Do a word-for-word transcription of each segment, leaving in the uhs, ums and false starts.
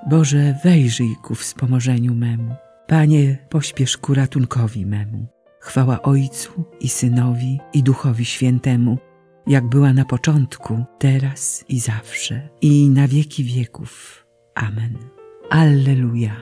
Boże, wejrzyj ku wspomożeniu memu. Panie, pośpiesz ku ratunkowi memu. Chwała Ojcu i Synowi i Duchowi Świętemu, jak była na początku, teraz i zawsze, i na wieki wieków. Amen. Alleluja.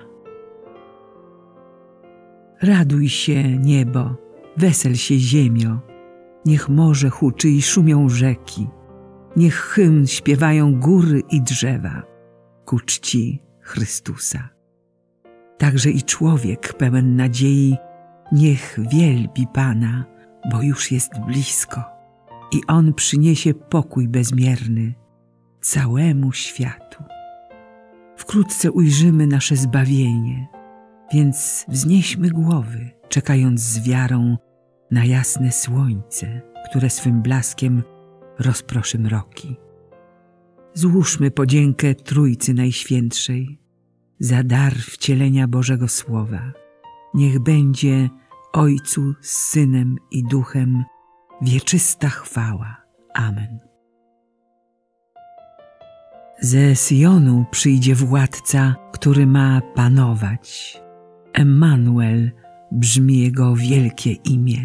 Raduj się, niebo, wesel się, ziemio, niech morze huczy i szumią rzeki, niech hymn śpiewają góry i drzewa ku czci Chrystusa. Także i człowiek pełen nadziei niech wielbi Pana, bo już jest blisko i On przyniesie pokój bezmierny całemu światu. Wkrótce ujrzymy nasze zbawienie, więc wznieśmy głowy, czekając z wiarą na jasne słońce, które swym blaskiem rozproszy mroki. Złóżmy podziękę Trójcy Najświętszej za dar wcielenia Bożego Słowa. Niech będzie Ojcu, Synem i Duchem wieczysta chwała. Amen. Ze Syjonu przyjdzie władca, który ma panować. Emmanuel brzmi jego wielkie imię.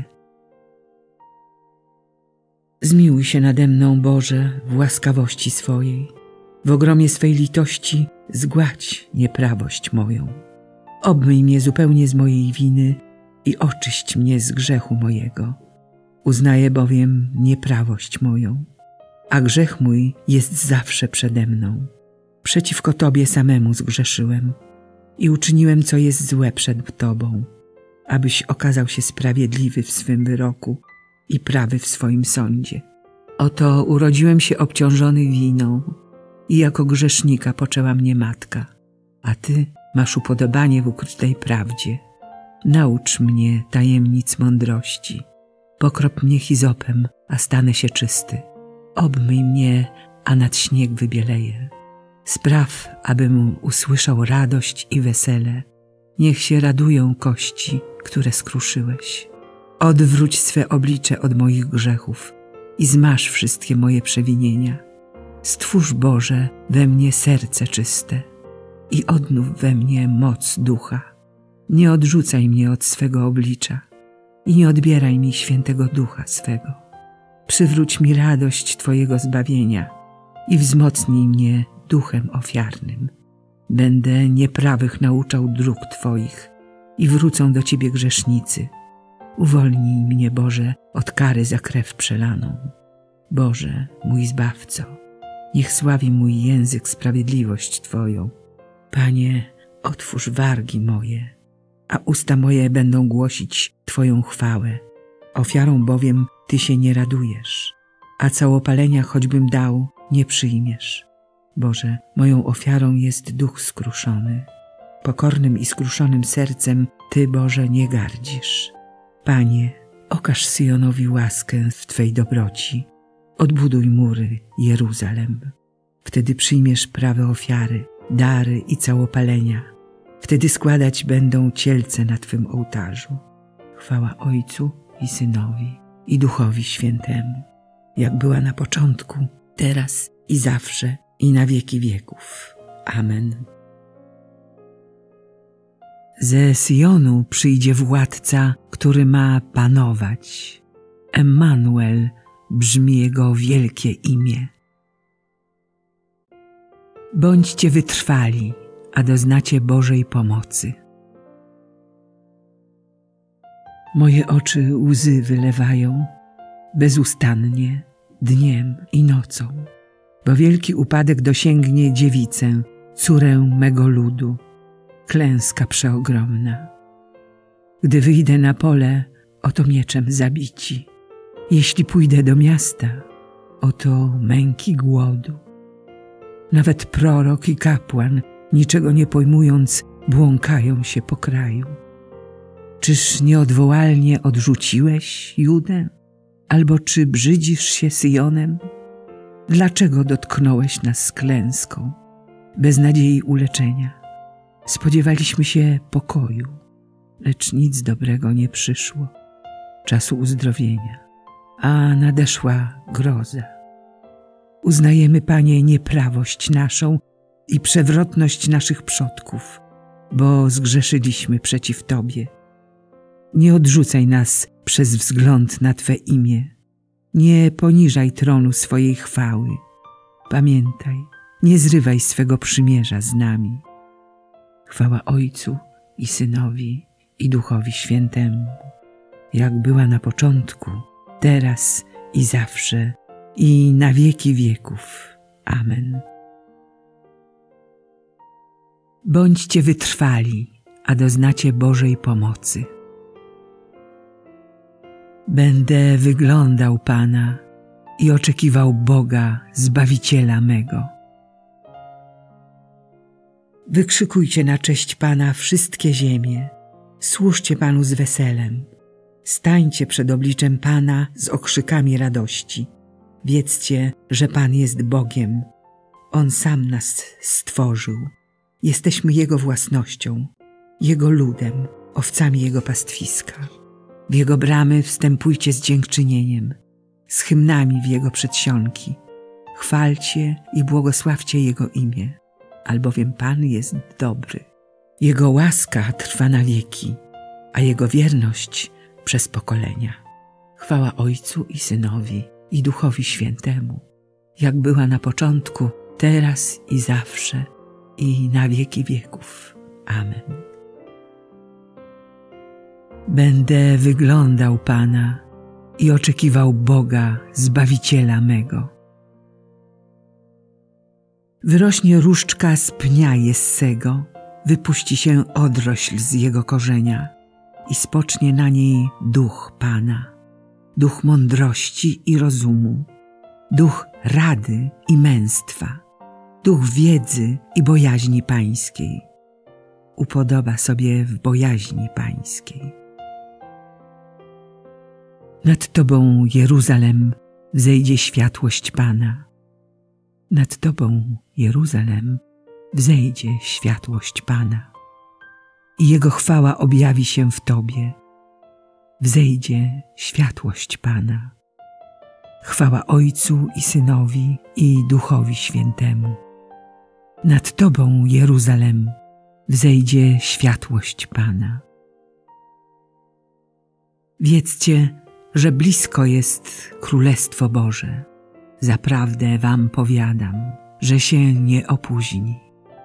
Zmiłuj się nade mną, Boże, w łaskawości swojej. W ogromie swej litości zgładź nieprawość moją. Obmyj mnie zupełnie z mojej winy i oczyść mnie z grzechu mojego. Uznaję bowiem nieprawość moją, a grzech mój jest zawsze przede mną. Przeciwko Tobie samemu zgrzeszyłem i uczyniłem, co jest złe przed Tobą, abyś okazał się sprawiedliwy w swym wyroku i prawy w swoim sądzie. Oto urodziłem się obciążony winą i jako grzesznika poczęła mnie matka, a Ty masz upodobanie w ukrytej prawdzie. Naucz mnie tajemnic mądrości. Pokrop mnie hizopem, a stanę się czysty. Obmyj mnie, a nad śnieg wybieleję. Spraw, abym usłyszał radość i wesele. Niech się radują kości, które skruszyłeś. Odwróć swe oblicze od moich grzechów i zmaż wszystkie moje przewinienia. Stwórz, Boże, we mnie serce czyste i odnów we mnie moc ducha. Nie odrzucaj mnie od swego oblicza i nie odbieraj mi świętego ducha swego. Przywróć mi radość Twojego zbawienia i wzmocnij mnie duchem ofiarnym. Będę nieprawych nauczał dróg Twoich i wrócą do Ciebie grzesznicy. Uwolnij mnie, Boże, od kary za krew przelaną. Boże, mój Zbawco, niech sławi mój język sprawiedliwość Twoją. Panie, otwórz wargi moje, a usta moje będą głosić Twoją chwałę. Ofiarą bowiem Ty się nie radujesz, a całopalenia choćbym dał, nie przyjmiesz. Boże, moją ofiarą jest duch skruszony. Pokornym i skruszonym sercem Ty, Boże, nie gardzisz. Panie, okaż Syjonowi łaskę w Twej dobroci. Odbuduj mury Jeruzalem. Wtedy przyjmiesz prawe ofiary, dary i całopalenia. Wtedy składać będą cielce na Twym ołtarzu. Chwała Ojcu i Synowi i Duchowi Świętemu, jak była na początku, teraz i zawsze, i na wieki wieków. Amen. Ze Syjonu przyjdzie władca, który ma panować. Emmanuel brzmi jego wielkie imię. Bądźcie wytrwali, a doznacie Bożej pomocy. Moje oczy łzy wylewają bezustannie, dniem i nocą, bo wielki upadek dosięgnie dziewicę, córę mego ludu, klęska przeogromna. Gdy wyjdę na pole, oto mieczem zabici. Jeśli pójdę do miasta, oto męki głodu. Nawet prorok i kapłan, niczego nie pojmując, błąkają się po kraju. Czyż nieodwołalnie odrzuciłeś Judę? Albo czy brzydzisz się Syjonem? Dlaczego dotknąłeś nas klęską, bez nadziei uleczenia? Spodziewaliśmy się pokoju, lecz nic dobrego nie przyszło, czasu uzdrowienia, a nadeszła groza. Uznajemy, Panie, nieprawość naszą i przewrotność naszych przodków, bo zgrzeszyliśmy przeciw Tobie. Nie odrzucaj nas przez wzgląd na Twe imię. Nie poniżaj tronu swojej chwały. Pamiętaj, nie zrywaj swego przymierza z nami. Chwała Ojcu i Synowi i Duchowi Świętemu, jak była na początku, teraz i zawsze, i na wieki wieków. Amen. Bądźcie wytrwali, a doznacie Bożej pomocy. Będę wyglądał Pana i oczekiwał Boga, Zbawiciela mego. Wykrzykujcie na cześć Pana wszystkie ziemie, służcie Panu z weselem, stańcie przed obliczem Pana z okrzykami radości. Wiedzcie, że Pan jest Bogiem. On sam nas stworzył. Jesteśmy Jego własnością, Jego ludem, owcami Jego pastwiska. W Jego bramy wstępujcie z dziękczynieniem, z hymnami w Jego przedsionki. Chwalcie i błogosławcie Jego imię, albowiem Pan jest dobry. Jego łaska trwa na wieki, a Jego wierność przez pokolenia. Chwała Ojcu i Synowi i Duchowi Świętemu, jak była na początku, teraz i zawsze, i na wieki wieków. Amen. Będę wyglądał Pana i oczekiwał Boga, Zbawiciela mego. Wyrośnie różdżka z pnia Jessego, wypuści się odrośl z jego korzenia i spocznie na niej duch Pana, duch mądrości i rozumu, duch rady i męstwa, duch wiedzy i bojaźni Pańskiej. Upodoba sobie w bojaźni Pańskiej. Nad Tobą, Jeruzalem, wzejdzie światłość Pana. Nad Tobą, Jeruzalem, wzejdzie światłość Pana. I Jego chwała objawi się w Tobie. Wzejdzie światłość Pana. Chwała Ojcu i Synowi i Duchowi Świętemu. Nad Tobą, Jeruzalem, wzejdzie światłość Pana. Wiedzcie, że blisko jest Królestwo Boże. Zaprawdę wam powiadam, że się nie opóźni.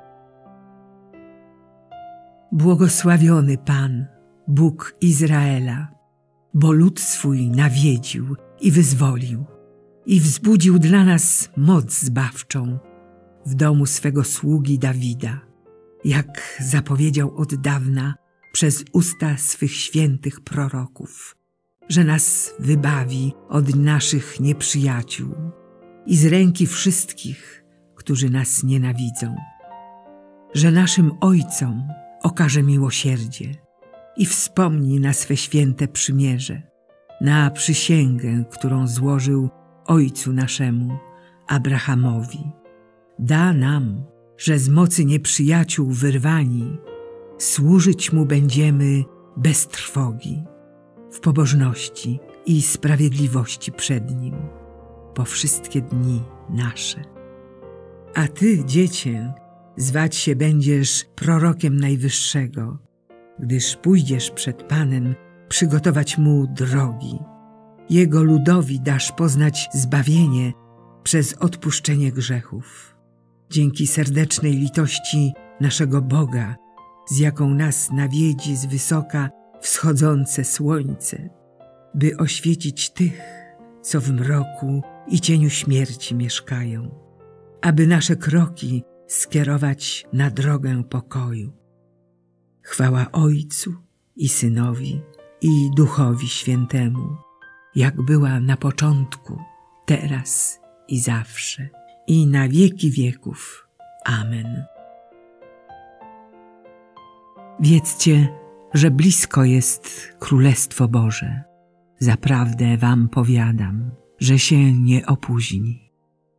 Błogosławiony Pan, Bóg Izraela, bo lud swój nawiedził i wyzwolił i wzbudził dla nas moc zbawczą w domu swego sługi Dawida, jak zapowiedział od dawna przez usta swych świętych proroków, że nas wybawi od naszych nieprzyjaciół i z ręki wszystkich, którzy nas nienawidzą, że naszym ojcom okaże miłosierdzie i wspomni na swe święte przymierze, na przysięgę, którą złożył ojcu naszemu, Abrahamowi. Da nam, że z mocy nieprzyjaciół wyrwani, służyć Mu będziemy bez trwogi, w pobożności i sprawiedliwości przed Nim, po wszystkie dni nasze. A Ty, dziecię, zwać się będziesz prorokiem Najwyższego, gdyż pójdziesz przed Panem przygotować Mu drogi. Jego ludowi dasz poznać zbawienie przez odpuszczenie grzechów. Dzięki serdecznej litości naszego Boga, z jaką nas nawiedzi z wysoka wschodzące słońce, by oświecić tych, co w mroku i cieniu śmierci mieszkają, aby nasze kroki skierować na drogę pokoju. Chwała Ojcu i Synowi i Duchowi Świętemu, jak była na początku, teraz i zawsze, i na wieki wieków. Amen. Wiedzcie, że blisko jest Królestwo Boże. Zaprawdę wam powiadam, że się nie opóźni.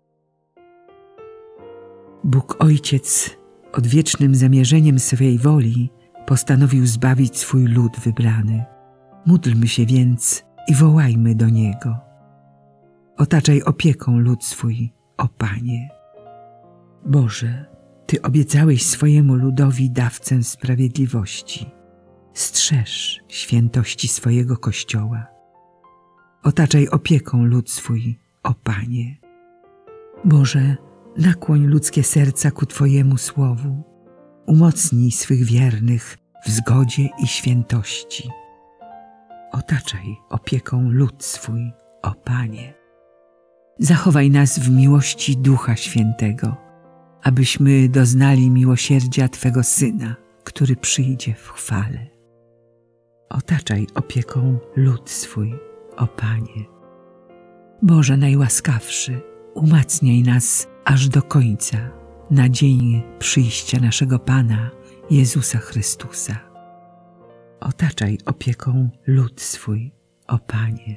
Bóg Ojciec odwiecznym zamierzeniem swej woli postanowił zbawić swój lud wybrany. Módlmy się więc i wołajmy do Niego. Otaczaj opieką lud swój, o Panie. Boże, Ty obiecałeś swojemu ludowi dawcę sprawiedliwości. Strzeż świętości swojego Kościoła. Otaczaj opieką lud swój, o Panie. Boże, nakłoń ludzkie serca ku Twojemu słowu. Umocnij swych wiernych w zgodzie i świętości. Otaczaj opieką lud swój, o Panie. Zachowaj nas w miłości Ducha Świętego, abyśmy doznali miłosierdzia Twego Syna, który przyjdzie w chwale. Otaczaj opieką lud swój, o Panie. Boże najłaskawszy, umacniaj nas aż do końca, na dzień przyjścia naszego Pana Jezusa Chrystusa. Otaczaj opieką lud swój, o Panie.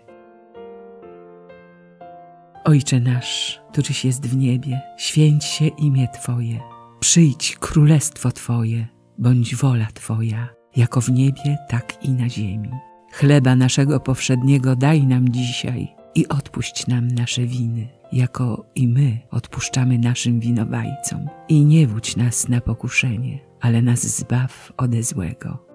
Ojcze nasz, któryś jest w niebie, święć się imię Twoje. Przyjdź królestwo Twoje, bądź wola Twoja, jako w niebie, tak i na ziemi. Chleba naszego powszedniego daj nam dzisiaj i odpuść nam nasze winy, jako i my odpuszczamy naszym winowajcom. I nie wódź nas na pokuszenie, ale nas zbaw ode złego.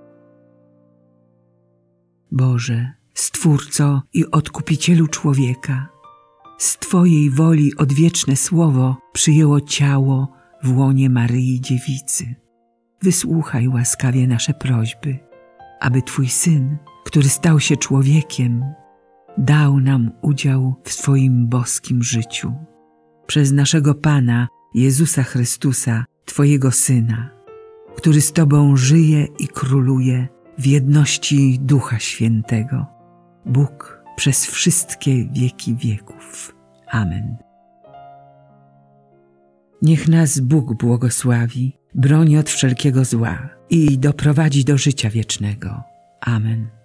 Boże, Stwórco i Odkupicielu człowieka, z Twojej woli odwieczne słowo przyjęło ciało w łonie Maryi Dziewicy. Wysłuchaj łaskawie nasze prośby, aby Twój Syn, który stał się człowiekiem, dał nam udział w swoim boskim życiu. Przez naszego Pana Jezusa Chrystusa, Twojego Syna, który z Tobą żyje i króluje w jedności Ducha Świętego, Bóg przez wszystkie wieki wieków. Amen. Niech nas Bóg błogosławi, broni od wszelkiego zła i doprowadzi do życia wiecznego. Amen.